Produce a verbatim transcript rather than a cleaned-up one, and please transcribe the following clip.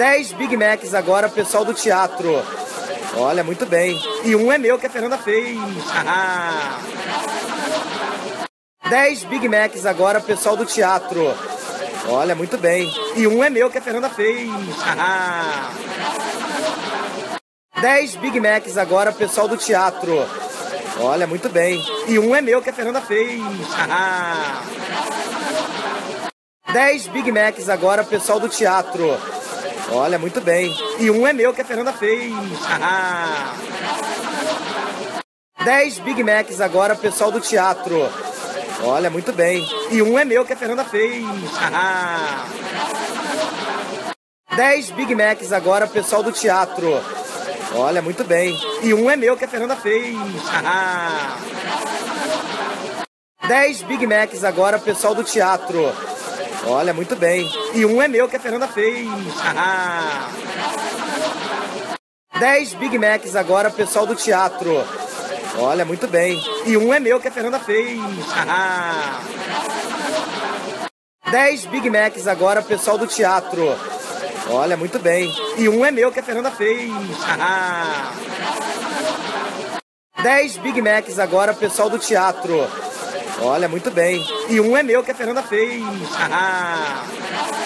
dez Big Macs agora, pessoal do teatro. Olha, muito bem. E um é meu que a Fernanda fez. dez Big Macs agora, pessoal do teatro. Olha, muito bem. E um é meu que a Fernanda fez. dez Big Macs agora, pessoal do teatro. Olha, muito bem. E um é meu que a Fernanda fez. dez Big Macs agora, pessoal do teatro. Olha, muito bem. E um é meu que a Fernanda fez. dez Big Macs agora, pessoal do teatro. Olha, muito bem. E um é meu que a Fernanda fez. dez Big Macs agora, pessoal do teatro. Olha, muito bem. E um é meu que a Fernanda fez. dez Big Macs agora, pessoal do teatro. Olha, muito bem. E um é meu que a Fernanda fez. dez Big Macs agora, pessoal do teatro. Olha, muito bem. E um é meu que a Fernanda fez. dez Big Macs agora, pessoal do teatro. Olha, muito bem. E um é meu que a Fernanda fez. dez Big Macs agora, pessoal do teatro. Olha, muito bem. E um é meu que a Fernanda fez.